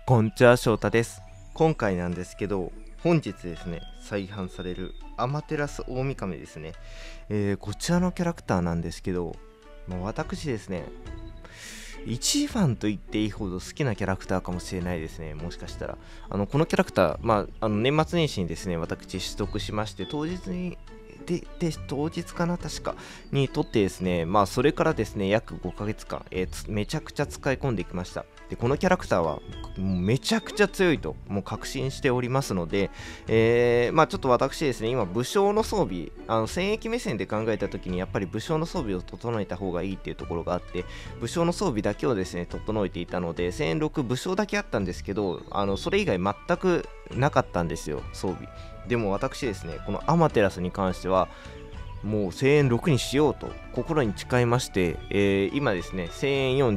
こんにちは、翔太です。今回なんですけど、本日ですね、再販されるアマテラスオオミカメですね。こちらのキャラクターなんですけど、私ですね、一番と言っていいほど好きなキャラクターかもしれないですね。もしかしたら。このキャラクター、年末年始にですね、私取得しまして、当日かな確かにとってですね、それからですね、約5ヶ月間、めちゃくちゃ使い込んできました。で、このキャラクターは、もうめちゃくちゃ強いと、もう確信しておりますので、ちょっと私ですね、今、武将の装備、戦役目線で考えたときに、やっぱり武将の装備を整えた方がいいっていうところがあって、武将の装備だけをですね、整えていたので、1006武将だけあったんですけど、それ以外全くなかったんですよ、装備。でも私ですね、このアマテラスに関しては、もう1000円6にしようと心に誓いまして、今ですね、1000円4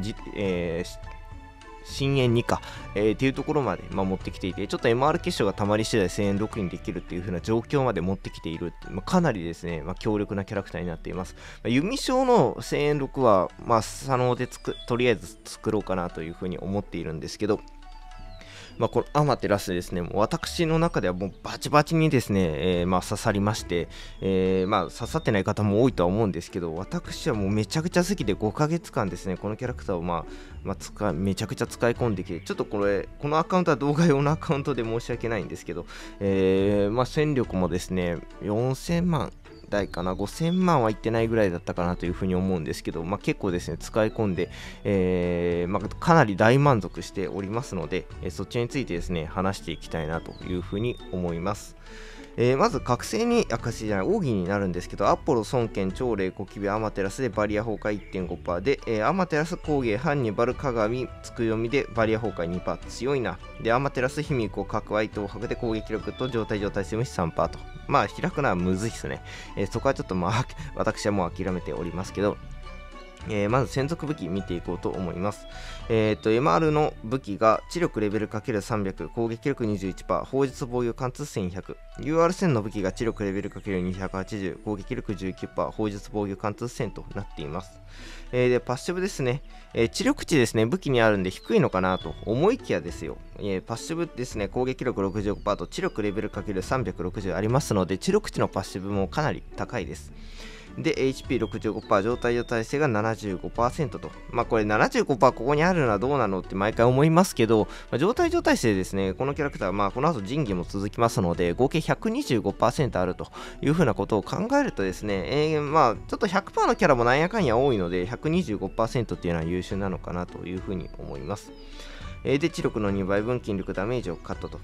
新円2か、っていうところまで、持ってきていて、ちょっと MR 結晶がたまり次第1000円6にできるっていう風な状況まで持ってきている、かなりですね、強力なキャラクターになっています。弓章の1000円6は、佐野でとりあえず作ろうかなという風に思っているんですけど、このアマテラスですね、もう私の中ではもうバチバチにですね、刺さりまして、刺さってない方も多いとは思うんですけど、私はもうめちゃくちゃ好きで5ヶ月間ですね、このキャラクターをめちゃくちゃ使い込んできて、ちょっとこのアカウントは動画用のアカウントで申し訳ないんですけど、戦力もですね、4000万。台かな5000万はいってないぐらいだったかなというふうに思うんですけど、結構ですね使い込んで、かなり大満足しておりますので、そちらについてですね話していきたいなというふうに思います。まず覚醒に奥義になるんですけど、アポロ、孫権、長霊、小キビ、アマテラスでバリア崩壊 1.5% で、アマテラス、工芸、ハンニバル、鏡、つくよみでバリア崩壊 2%、強いな。で、アマテラス、卑弥呼、角愛、東博で攻撃力と状態性無視 3%と。開くのはむずいっすね。そこはちょっと私はもう諦めておりますけど、まず専属武器見ていこうと思います。MR の武器が知力レベル ×300、攻撃力 21%、砲術防御貫通1100。UR 線の武器が知力レベル ×280、攻撃力 19%、砲術防御貫通1000となっています。で、パッシブですね。知力値ですね、武器にあるんで低いのかなと思いきやですよ。パッシブですね、攻撃力 65% と知力レベル ×360 ありますので、知力値のパッシブもかなり高いです。で、HP65%、状態耐性が 75% と。これ 75% ここにあるのはどうなのって毎回思いますけど、状態耐性ですね、このキャラクター、この後仁義も続きますので、合計 125% あるというふうなことを考えるとですね、ちょっと 100% のキャラもなんやかんや多いので、125% っていうのは優秀なのかなというふうに思います。で、知力の2倍分筋力ダメージをカットと。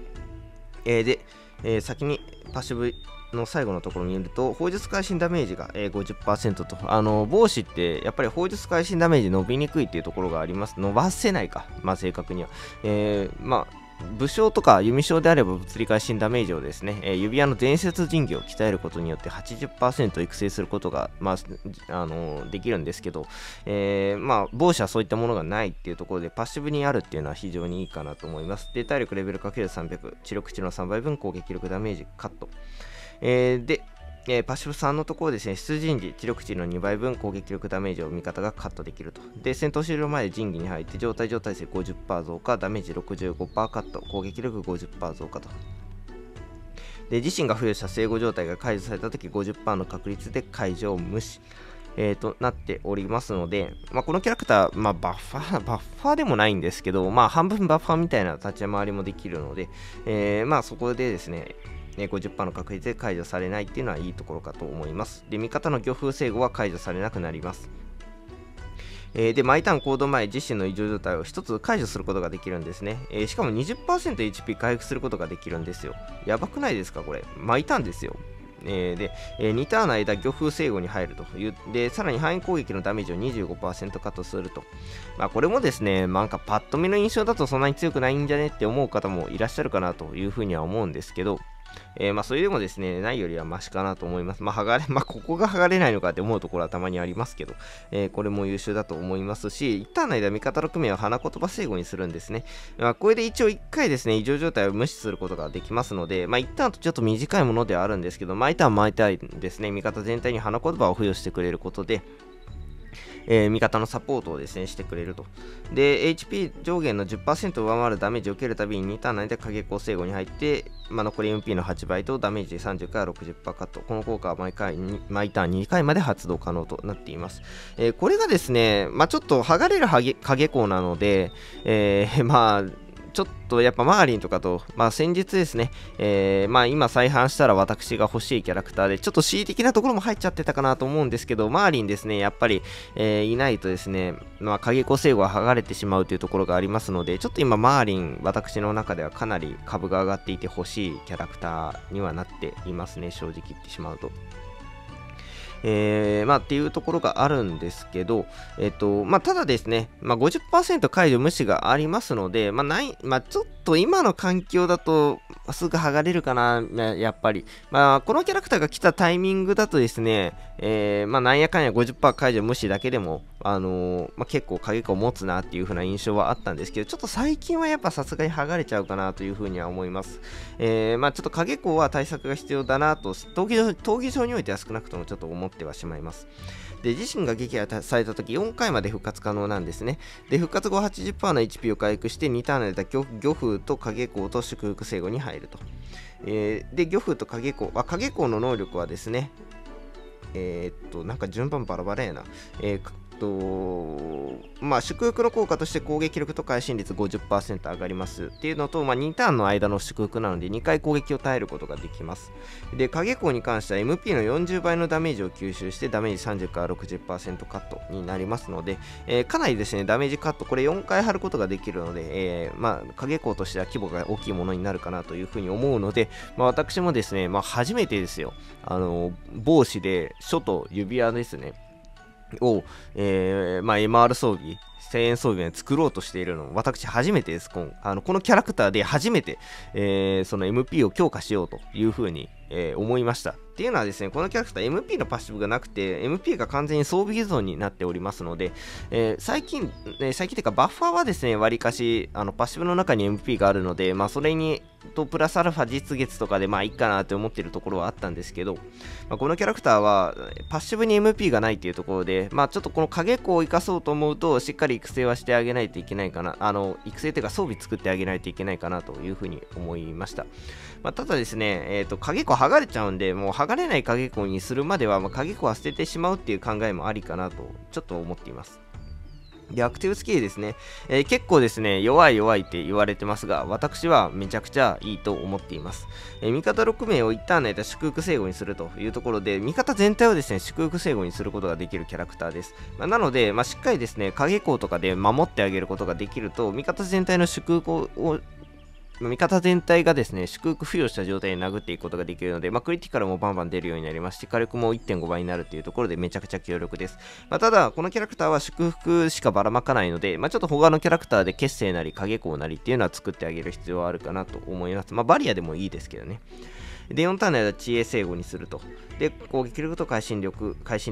先にパッシブの最後のところを見ると、砲術会心ダメージが 50% と、帽子ってやっぱり砲術会心ダメージ伸びにくいっていうところがあります。伸ばせないか、正確には。武将とか弓将であれば物理会心ダメージをですね、指輪の伝説神器を鍛えることによって 80% 育成することが、できるんですけど、帽子はそういったものがないっていうところでパッシブにあるっていうのは非常にいいかなと思います。で、体力レベル ×300、知力値の3倍分攻撃力ダメージカット。パッシブ3のところですね、出陣時、知力値の2倍分攻撃力ダメージを味方がカットできると。で、戦闘終了前、仁義に入って、状態性 50% 増加、ダメージ 65% カット、攻撃力 50% 増加と。で、自身が付与した生後状態が解除されたとき、50% の確率で解除を無視。となっておりますので、このキャラクター、バッファーでもないんですけど、半分バッファーみたいな立ち回りもできるので、そこでですね、50% の確率で解除されないっていうのはいいところかと思います。で、味方の漁風制御は解除されなくなります。で、毎ターン行動前、自身の異常状態を1つ解除することができるんですね。しかも 20%HP 回復することができるんですよ。やばくないですかこれ。毎ターンですよ。で、2ターンの間、漁風制御に入るという。で、さらに範囲攻撃のダメージを 25% カットすると。これもですね、パッと見の印象だとそんなに強くないんじゃねって思う方もいらっしゃるかなというふうには思うんですけど、それでもですね、ないよりはマシかなと思います。ここが剥がれないのかって思うところはたまにありますけど、これも優秀だと思いますし、一旦の間、味方の組は花言葉制御にするんですね。これで一応1回ですね、異常状態を無視することができますので、一旦とちょっと短いものではあるんですけど、毎ターンですね、味方全体に花言葉を付与してくれることで、 味方のサポートをですね、してくれると。で、HP 上限の 10% 上回るダメージを受けるたびに2ターン内で影光制御に入って、残り MP の8倍とダメージ30から 60% カット。この効果は毎ターン2回まで発動可能となっています。これがですね、ちょっと剥がれる影光なので、ちょっとやっぱマーリンとかと、先日ですね、今再販したら私が欲しいキャラクターで、ちょっと恣意的なところも入っちゃってたかなと思うんですけど、マーリンですね、やっぱり、いないとですね、影光制御が剥がれてしまうというところがありますので、ちょっと今マーリン、私の中ではかなり株が上がっていて欲しいキャラクターにはなっていますね、正直言ってしまうと。っていうところがあるんですけど、ただですね、50% 解除無視がありますので、ちょっと今の環境だと、すぐ剥がれるかな、やっぱり。このキャラクターが来たタイミングだとですね、なんやかんや 50% 解除無視だけでも、結構影を持つなっていう風な印象はあったんですけど、ちょっと最近はやっぱさすがに剥がれちゃうかなという風には思います。ちょっと影光は対策が必要だなと、闘技場においては少なくともちょっと思ってはしまいます。で、自身が撃破されたとき4回まで復活可能なんですね。で、復活後 80% の HP を回復して2ターンで魚風と影光と祝福制御に入ると。で、魚風と影光の能力はですね、なんか順番バラバラやな。祝福の効果として攻撃力と回心率 50% 上がりますっていうのと、2ターンの間の祝福なので2回攻撃を耐えることができます。で、影光に関しては MP の40倍のダメージを吸収してダメージ30から 60% カットになりますので、かなりですね、ダメージカット、これ4回貼ることができるので、影光としては規模が大きいものになるかなというふうに思うので、私もですね、初めてですよ、帽子で書と指輪ですね、を、MR 装備、1000円装備で作ろうとしているの私初めてです。このキャラクターで初めて、その MP を強化しようというふうに、思いました。っていうのはですね、このキャラクター MP のパッシブがなくて MP が完全に装備依存になっておりますので、最近というかバッファーはですね、わりかしパッシブの中に MP があるので、それにとプラスアルファ実月とかでいいかなって思ってるところはあったんですけど、このキャラクターはパッシブに MP がないっていうところで、ちょっとこの影光を生かそうと思うとしっかり育成はしてあげないといけないかな、育成というか装備作ってあげないといけないかなというふうに思いました。ただですね、影光剥がれちゃうんで、もう剥がれない影光にするまでは、影光は捨ててしまうっていう考えもありかなとちょっと思っています。で、アクティブスキルですね、結構ですね、弱いって言われてますが、私はめちゃくちゃいいと思っています。味方6名を一旦の祝福制御にするというところで、味方全体をですね、祝福制御にすることができるキャラクターです。なので、しっかりですね、影光とかで守ってあげることができると、味方全体の祝福を味方全体がですね、祝福付与した状態で殴っていくことができるので、クリティカルもバンバン出るようになりますし、火力も 1.5 倍になるというところでめちゃくちゃ強力です。ただ、このキャラクターは祝福しかばらまかないので、ちょっと他のキャラクターで血清なり影光なりっていうのは作ってあげる必要はあるかなと思います。バリアでもいいですけどね。で、4ターンの間、知恵制御にすると。で、攻撃力と会心率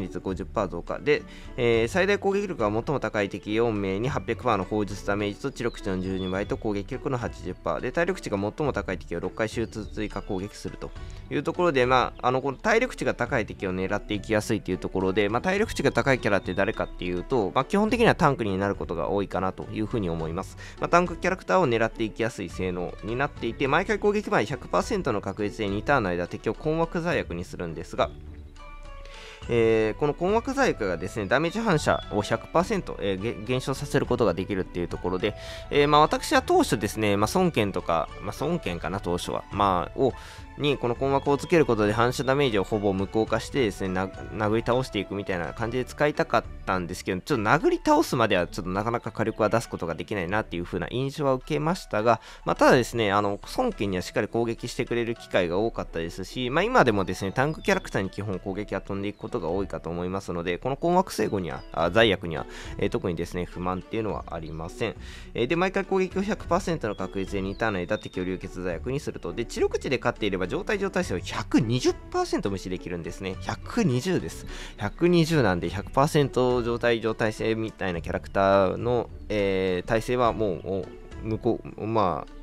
50% 増加。で、最大攻撃力が最も高い敵4名に 800% の砲術ダメージと知力値の12倍と攻撃力の 80%。で、体力値が最も高い敵を6回手術追加攻撃するというところで、この体力値が高い敵を狙っていきやすいというところで、体力値が高いキャラって誰かっていうと、基本的にはタンクになることが多いかなというふうに思います。タンクキャラクターを狙っていきやすい性能になっていて、毎回攻撃前 100% の確率で2ターンの間敵を困惑罪悪にするんですが、この困惑罪悪がですね、ダメージ反射を 100%、減少させることができるっていうところで、私は当初ですね、孫権とか、孫権かな、当初は、にこの困惑をつけることで反射ダメージをほぼ無効化してですね、殴り倒していくみたいな感じで使いたかったんですけど、ちょっと殴り倒すまではちょっとなかなか火力は出すことができないなっていう風な印象は受けましたが、ただですね、孫権にはしっかり攻撃してくれる機会が多かったですし、今でもですね、タンクキャラクターに基本攻撃が飛んでいくことが多いかと思いますので、この困惑制御には、罪悪には、特にですね、不満っていうのはありません。で、毎回攻撃を 100% の確率で2ターンの間敵を流血罪悪にすると。で、知力値で勝っていれば状態性を 120% 無視できるんですね。120です。120なんで 100% 状態性みたいなキャラクターの、耐性はもう、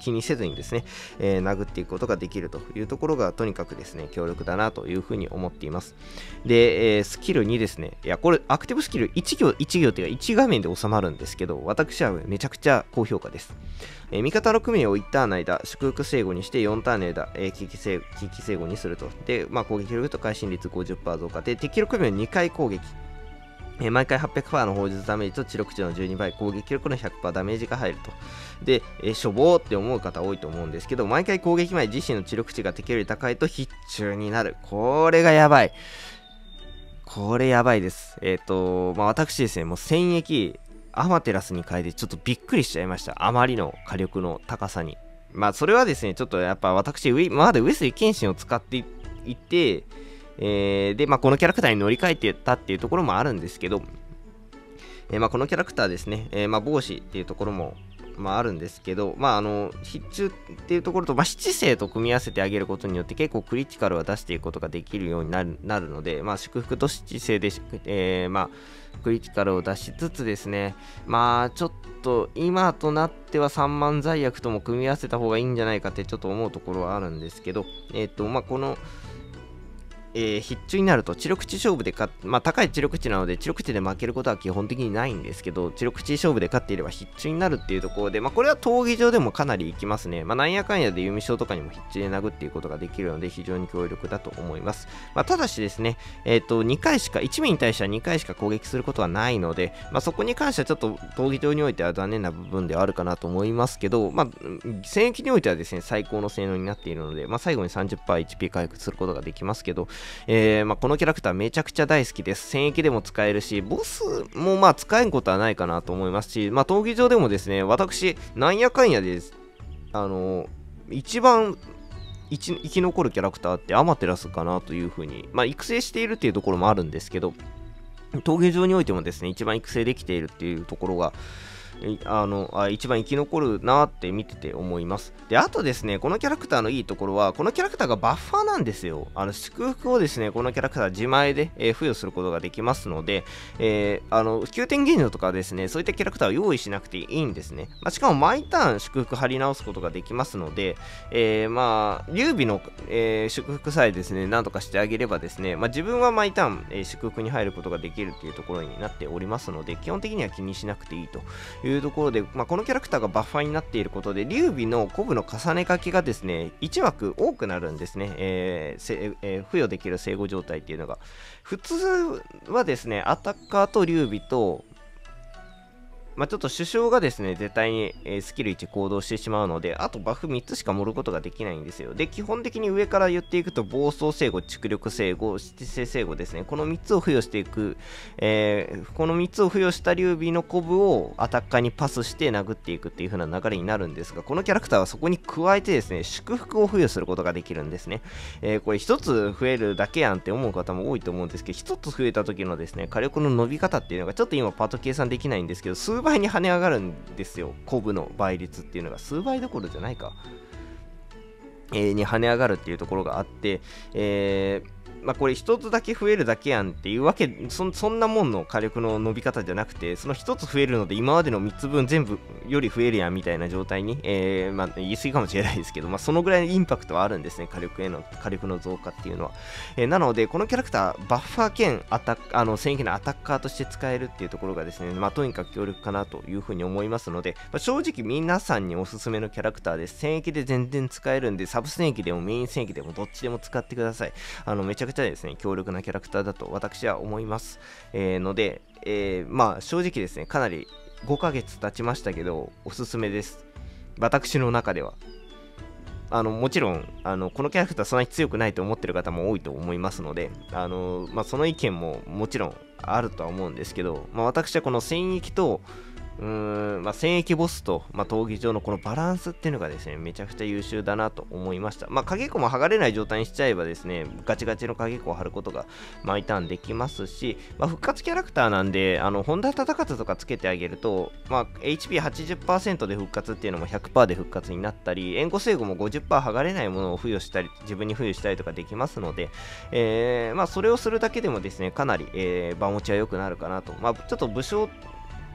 気にせずにですね、殴っていくことができるというところがとにかくですね、強力だなというふうに思っています。で、スキル2ですね。いや、これ、アクティブスキル1行っていうか1画面で収まるんですけど、私はめちゃくちゃ高評価です。味方の組を1ターンの間、祝福制御にして4ターンの間、危機制御にすると。で、攻撃力と会心率 50% 増加で、敵の組を2回攻撃。毎回 800% の砲術ダメージと知力値の12倍、攻撃力の 100% ダメージが入ると。で、しょぼーって思う方多いと思うんですけど、毎回攻撃前自身の知力値が敵より高いと必中になる。これがやばい。これやばいです。私ですね、もう戦役、アマテラスに変えてちょっとびっくりしちゃいました。あまりの火力の高さに。それはですね、ちょっとやっぱ私、今まで上杉謙信を使っていて、で、このキャラクターに乗り換えてたっていうところもあるんですけど、このキャラクターですね、帽子っていうところも、あるんですけど、必中っていうところと、七星と組み合わせてあげることによって結構クリティカルは出していくことができるようになるので、祝福と七星で、クリティカルを出しつつですね、ちょっと今となっては3万罪悪とも組み合わせた方がいいんじゃないかってちょっと思うところはあるんですけど、この必中になると知力値勝負で高い知力値なので知力値で負けることは基本的にないんですけど、知力値勝負で勝っていれば必中になるっていうところで、これは闘技場でもかなりいきますね。なんやかんやで弓将とかにも必中で殴っていくことができるので非常に強力だと思います。ただしですね、2回しか、1名に対しては2回しか攻撃することはないので、そこに関してはちょっと闘技場においては残念な部分ではあるかなと思いますけど、戦役においてはですね、最高の性能になっているので、最後に 30%HP 回復することができますけど、このキャラクターめちゃくちゃ大好きです。戦役でも使えるし、ボスも使えんことはないかなと思いますし、闘技場でもですね、私、なんやかんやで、一番生き残るキャラクターってアマテラスかなというふうに、育成しているっていうところもあるんですけど、闘技場においてもですね、一番育成できているっていうところが、一番生き残るなって見てて思います。で、あとですね、このキャラクターのいいところは、このキャラクターがバッファーなんですよ。祝福をですね、このキャラクター自前で、付与することができますので、9点現状とかですね、そういったキャラクターを用意しなくていいんですね。しかも毎ターン祝福貼り直すことができますので、劉備の、祝福さえですね、なんとかしてあげればですね、自分は毎ターン、祝福に入ることができるっていうところになっておりますので、基本的には気にしなくていいというところで、このキャラクターがバッファーになっていることで、劉備のコブの重ね掛けがですね、1枠多くなるんですね。付与できる生後状態っていうのが。普通はですね、アタッカーと劉備と、ちょっと首相がですね、絶対に、スキル1行動してしまうので、あとバフ3つしか盛ることができないんですよ。で、基本的に上から言っていくと、暴走制御、蓄力制御、七星制御ですね。この3つを付与していく、この3つを付与した劉備のコブをアタッカーにパスして殴っていくっていう風な流れになるんですが、このキャラクターはそこに加えてですね、祝福を付与することができるんですね。これ1つ増えるだけやんって思う方も多いと思うんですけど、1つ増えた時のですね、火力の伸び方っていうのがちょっと今パッと計算できないんですけど、数倍に跳ね上がるんですよ。コブの倍率っていうのが数倍どころじゃないか、に跳ね上がるっていうところがあって、これ一つだけ増えるだけやんっていうわけ、そんなもんの火力の伸び方じゃなくて、その一つ増えるので今までの3つ分全部より増えるやんみたいな状態に、言い過ぎかもしれないですけど、そのぐらいのインパクトはあるんですね、火力の増加っていうのは。なので、このキャラクター、バッファー兼戦役のアタッカーとして使えるっていうところがですね、とにかく強力かなというふうに思いますので、正直皆さんにおすすめのキャラクターです。戦役で全然使えるんで、サブ戦役でもメイン戦役でもどっちでも使ってください。めちゃくちゃですね、強力なキャラクターだと私は思います。ので、正直ですね、かなり5ヶ月経ちましたけど、おすすめです。私の中では。もちろん、このキャラクターそんなに強くないと思ってる方も多いと思いますので、その意見ももちろんあるとは思うんですけど、私はこの戦役と、戦役ボスと、闘技場のこのバランスっていうのがですね、めちゃくちゃ優秀だなと思いました。影子も剥がれない状態にしちゃえばですね、ガチガチの影子を貼ることが毎ターンできますし、復活キャラクターなんで、本田忠勝とかつけてあげると、HP80% で復活っていうのも 100% で復活になったり、援護制御も 50% 剥がれないものを付与したり、自分に付与したりとかできますので、それをするだけでもですね、かなり、場持ちは良くなるかなと。ちょっと武将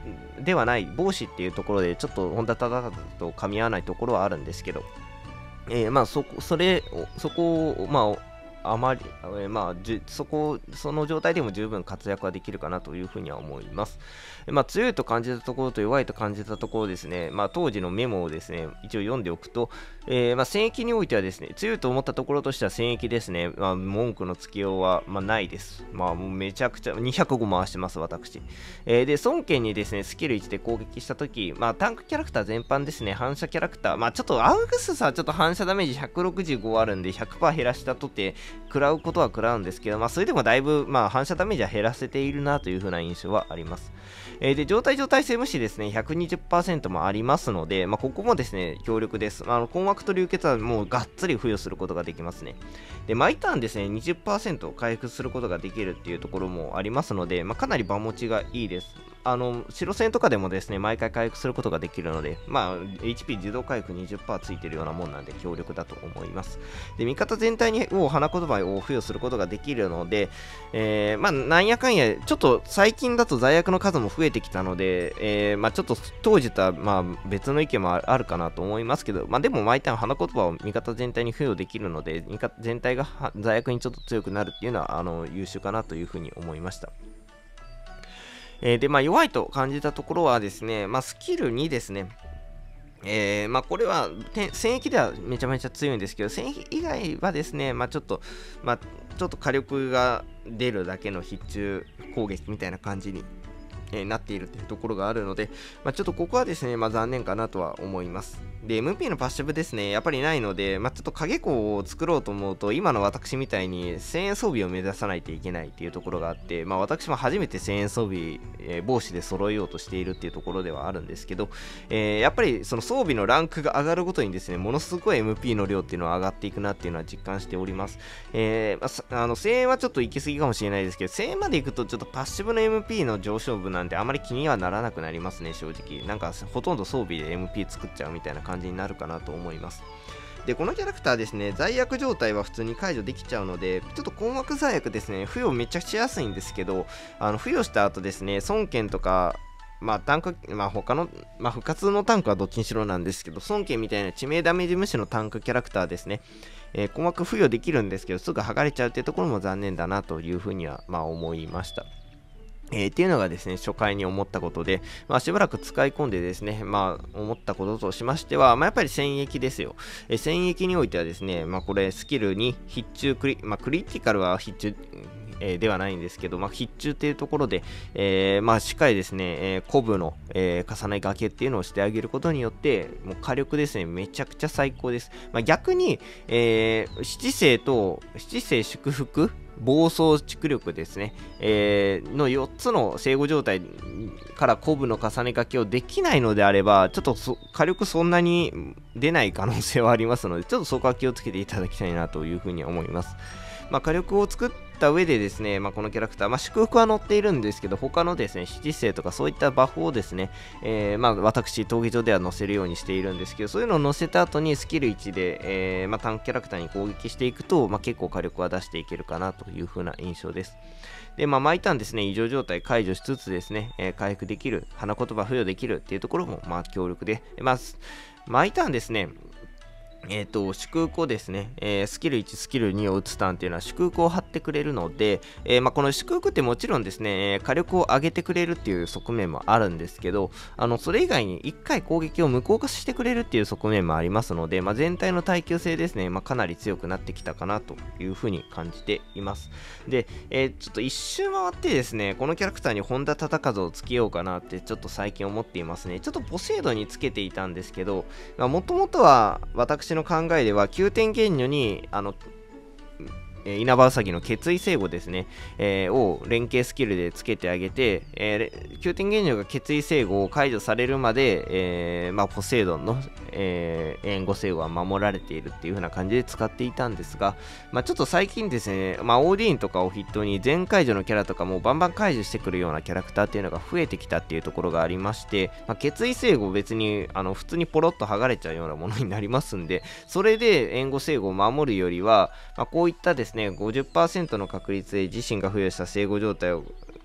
ではない帽子っていうところでちょっと本田忠勝と噛み合わないところはあるんですけど、まあそこを、まあ、あまり、まあ、その状態でも十分活躍はできるかなというふうには思います。まあ、強いと感じたところと弱いと感じたところですね、まあ、当時のメモをですね、一応読んでおくと、まあ、戦役においてはですね、強いと思ったところとしては戦役ですね、まあ、文句のつけようは、まあ、ないです。まあ、もうめちゃくちゃ、205回してます、私。で、孫権にですね、スキル1で攻撃したとき、まあ、タンクキャラクター全般ですね、反射キャラクター、まあ、ちょっとアウグスさ、ちょっと反射ダメージ165あるんで、100% 減らしたとて、食らうことは食らうんですけど、まあ、それでもだいぶ、まあ、反射ダメージは減らせているなという風な印象はあります。で、状態性無視ですね、120% もありますので、まあ、ここもですね、強力です。困惑と流血はもうがっつり付与することができますね。で、毎ターンですね、20% 回復することができるっていうところもありますので、まあ、かなり場持ちがいいです。白戦とかでもですね、毎回回復することができるので、まあ、HP 自動回復 20% ついてるようなもんなんで強力だと思います。で、味方全体に花言葉を付与することができるので、まあ、なんやかんや、ちょっと最近だと罪悪の数も増えてきたので、まあ、ちょっと当時とは、まあ、別の意見もあるかなと思いますけど、まあ、でも毎ターン花言葉を味方全体に付与できるので、味方全体が罪悪にちょっと強くなるっていうのは、優秀かなというふうに思いました。で、まあ、弱いと感じたところはですね、まあ、スキル2ですね。まあ、これは戦役ではめちゃめちゃ強いんですけど、戦役以外はですね、まあ、ちょっと火力が出るだけの必中攻撃みたいな感じになっているというところがあるので、まあ、ちょっとここはですね、まあ、残念かなとは思います。で、MP のパッシブですね、やっぱりないので、まあ、ちょっと影子を作ろうと思うと、今の私みたいに1000円装備を目指さないといけないっていうところがあって、まあ、私も初めて1000円装備、帽子で揃えようとしているっていうところではあるんですけど、やっぱりその装備のランクが上がるごとにですね、ものすごい MP の量っていうのは上がっていくなっていうのは実感しております。1000円はちょっと行き過ぎかもしれないですけど、1000円まで行くとちょっとパッシブの MP の上昇分なんてあまり気にはならなくなりますね、正直。なんかほとんど装備で MP 作っちゃうみたいな感じになるかなと思います。で、このキャラクターですね、罪悪状態は普通に解除できちゃうので、ちょっと困惑罪悪ですね、付与めっちゃしやすいんですけど、付与した後ですね、孫権とか、まあ、タンク、まあ、他の、まあ、不活のタンクはどっちにしろなんですけど、孫権みたいな致命ダメージ無視のタンクキャラクターですね、困惑付与できるんですけど、すぐ剥がれちゃうっていうところも残念だなというふうには、まあ、思いました。っていうのがですね、初回に思ったことで、まあ、しばらく使い込んでですね、まあ、思ったこととしましては、まあ、やっぱり戦役ですよ。戦役においてはですね、まあ、これ、スキルに必中クリティカルは必中、ではないんですけど、まあ、必中っていうところで、まあ、しっかりですね、コブの、重ね掛けっていうのをしてあげることによって、もう火力ですね、めちゃくちゃ最高です。まあ、逆に、七星祝福暴走蓄力ですね、の4つの生後状態からコブの重ね掛けをできないのであれば、ちょっと火力そんなに出ない可能性はありますので、ちょっとそこは気をつけていただきたいなというふうに思います。まあ、火力を作った上でですね、まあ、このキャラクター、まあ、祝福は載っているんですけど、他のですね、七星とかそういったバフをですね、まあ、私、闘技場では載せるようにしているんですけど、そういうのを載せた後にスキル1で、まあ、タンクキャラクターに攻撃していくと、まあ、結構火力は出していけるかなという風な印象です。で、まあ、毎ターンですね、異常状態解除しつつですね、回復できる、花言葉付与できるっていうところも、まあ、強力で、まあ、毎ターンですね、祝福をですね、スキル1、スキル2を打つターンっていうのは祝福を貼ってくれるので、まあ、この祝福ってもちろんですね、火力を上げてくれるっていう側面もあるんですけど、それ以外に1回攻撃を無効化してくれるっていう側面もありますので、まあ、全体の耐久性ですね、まあ、かなり強くなってきたかなというふうに感じています。で、ちょっと一周回ってですね、このキャラクターに本田忠和をつけようかなってちょっと最近思っていますね。ちょっとポセイドにつけていたんですけど、もともとは私の考えでは9点原女に稲葉うさぎの決意聖語ですね、を連携スキルでつけてあげて、9点原女が決意聖語を解除されるまで、まあ、ポセイドンの、援護聖語は守られているっていう風な感じで使っていたんですが、まあ、ちょっと最近ですね、まあ、オーディーンとかを筆頭に全解除のキャラとかもバンバン解除してくるようなキャラクターっていうのが増えてきたっていうところがありまして、まあ、決意聖語別に普通にポロッと剥がれちゃうようなものになりますんで、それで援護聖語を守るよりは、まあ、こういったですね、50% の確率で自身が付与した生後状態を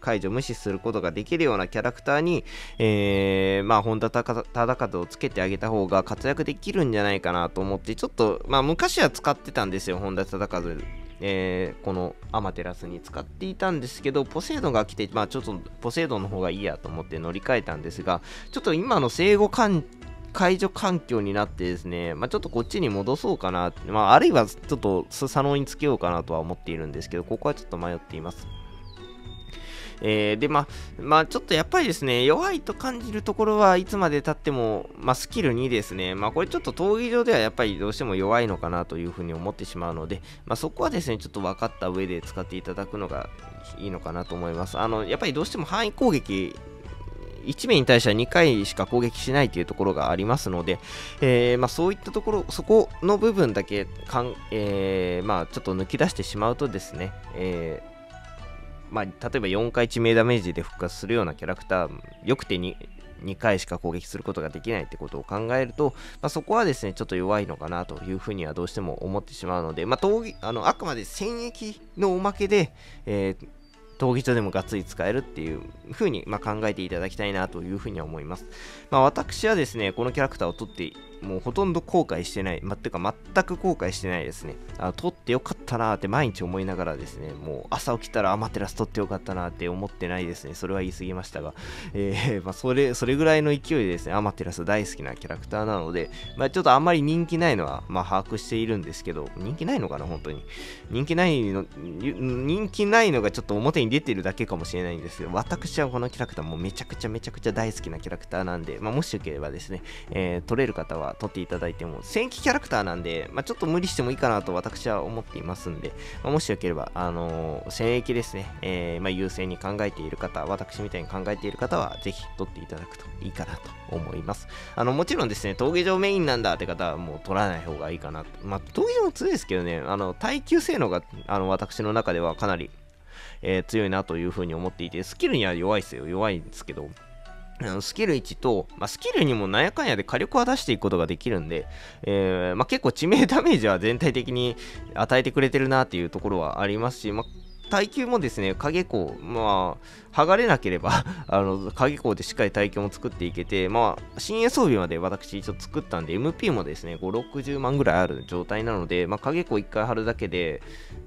解除無視することができるようなキャラクターに、本田忠和をつけてあげた方が活躍できるんじゃないかなと思って、ちょっと、昔は使ってたんですよ、本田忠和。このアマテラスに使っていたんですけど、ポセイドンが来て、ちょっとポセイドンの方がいいやと思って乗り換えたんですが、ちょっと今の生後解除環境になってですね、ちょっとこっちに戻そうかな、あるいはちょっとスサノオにつけようかなとは思っているんですけど、ここはちょっと迷っています。で、ちょっとやっぱりですね、弱いと感じるところはいつまで経っても、スキル2ですね。これちょっと闘技場ではやっぱりどうしても弱いのかなというふうに思ってしまうので、そこはですね、ちょっと分かった上で使っていただくのがいいのかなと思います。やっぱりどうしても範囲攻撃、1名に対しては2回しか攻撃しないというところがありますので、そういったところ、そこの部分だけちょっと抜き出してしまうとですね、例えば4回致命ダメージで復活するようなキャラクター、よくて2回しか攻撃することができないってことを考えると、そこはですね、ちょっと弱いのかなというふうにはどうしても思ってしまうので、あくまで戦役のおまけで、闘技場でもがっつり使えるっていう風に考えていただきたいなというふうには思います。私はですね、このキャラクターを取ってもうほとんど後悔してない、てか全く後悔してないですね。取ってよかったなーって毎日思いながらですね、もう朝起きたらアマテラス取ってよかったなーって思ってないですね。それは言い過ぎましたが、それぐらいの勢いでですね、アマテラス大好きなキャラクターなので、ちょっとあんまり人気ないのは把握しているんですけど、人気ないのかな、本当に。人気ないのがちょっと表に出てるだけかもしれないんですけど、私はこのキャラクターもめちゃくちゃ大好きなキャラクターなんで、もしよければですね、取れる方は取っていただいても、戦役キャラクターなんで、ちょっと無理してもいいかなと私は思っていますんで、もしよければ、戦役ですね、優先に考えている方、私みたいに考えている方は、ぜひ取っていただくといいかなと思います。もちろんですね、闘技場メインなんだって方はもう取らない方がいいかなと。闘技場も強いですけどね、耐久性能が、私の中ではかなり、強いなというふうに思っていて、スキルには弱いんですけど、スキル1と、スキルにもなんやかんやで火力は出していくことができるんで、結構致命ダメージは全体的に与えてくれてるなっていうところはありますし、耐久もですね、影光、剥がれなければ影光でしっかり耐久も作っていけて、新鋭装備まで私一応作ったんで、MP もですね、5、60万ぐらいある状態なので、影光1回貼るだけで、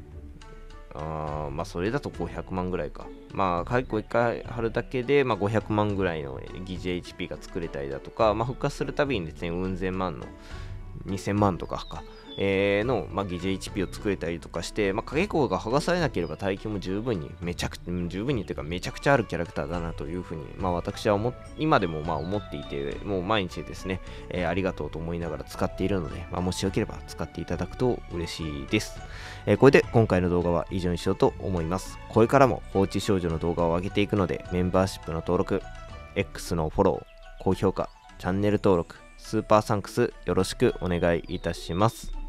それだと500万ぐらいか。影光1回貼るだけで、500万ぐらいの疑似 HP が作れたりだとか、復活するたびにですね、うん千万の2000万とかの、疑似 HP を作れたりとかして、影光が剥がされなければ耐久も十分にというかめちゃくちゃあるキャラクターだなというふうに、私は今でも思っていて、もう毎日ですね、ありがとうと思いながら使っているので、もしよければ使っていただくと嬉しいです。これで今回の動画は以上にしようと思います。これからも放置少女の動画を上げていくので、メンバーシップの登録、X のフォロー、高評価、チャンネル登録、スーパーサンクスよろしくお願いいたします。